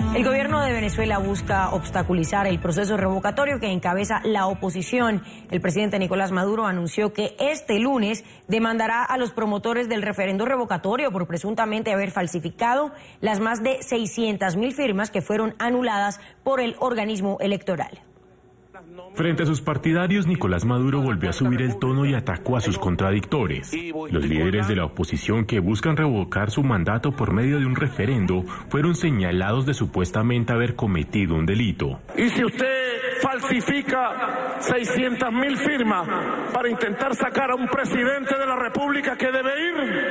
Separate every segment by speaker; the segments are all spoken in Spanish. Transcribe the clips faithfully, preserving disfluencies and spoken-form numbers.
Speaker 1: El gobierno de Venezuela busca obstaculizar el proceso revocatorio que encabeza la oposición. El presidente Nicolás Maduro anunció que este lunes demandará a los promotores del referendo revocatorio por presuntamente haber falsificado las más de seiscientas mil firmas que fueron anuladas por el organismo electoral.
Speaker 2: Frente a sus partidarios, Nicolás Maduro volvió a subir el tono y atacó a sus contradictores. Los líderes de la oposición que buscan revocar su mandato por medio de un referendo fueron señalados de supuestamente haber cometido un delito.
Speaker 3: Y si usted falsifica seiscientas mil firmas para intentar sacar a un presidente de la República que debe ir,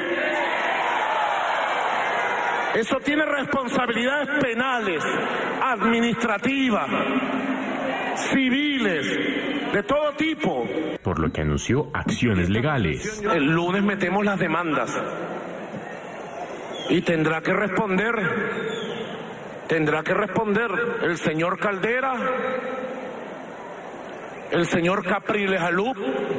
Speaker 3: eso tiene responsabilidades penales, administrativas, civiles, de todo tipo.
Speaker 2: Por lo que anunció acciones legales.
Speaker 3: El lunes metemos las demandas y tendrá que responder, tendrá que responder el señor Caldera, el señor Capriles Alup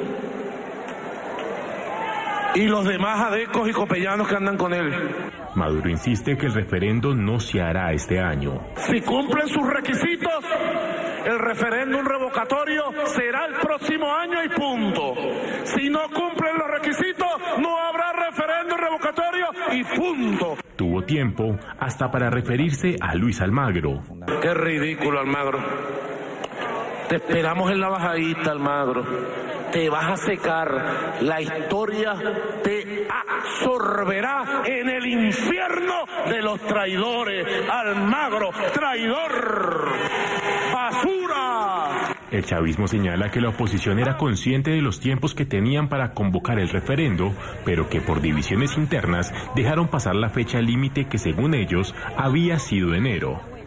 Speaker 3: y los demás adecos y copellanos que andan con él.
Speaker 2: Maduro insiste que el referendo no se hará este año.
Speaker 3: Si cumplen sus requisitos, el referéndum revocatorio será el próximo año y punto. Si no cumplen los requisitos, no habrá referéndum revocatorio y punto.
Speaker 2: Tuvo tiempo hasta para referirse a Luis Almagro.
Speaker 3: Qué ridículo, Almagro. Te esperamos en la bajadita, Almagro. Te vas a secar. La historia te absorberá en el infierno de los traidores. Almagro, traidor. ¡Basura!
Speaker 2: El chavismo señala que la oposición era consciente de los tiempos que tenían para convocar el referendo, pero que por divisiones internas dejaron pasar la fecha límite que según ellos había sido enero.